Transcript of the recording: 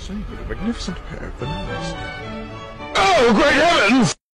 same with a magnificent pair of bananas. Oh, great heavens!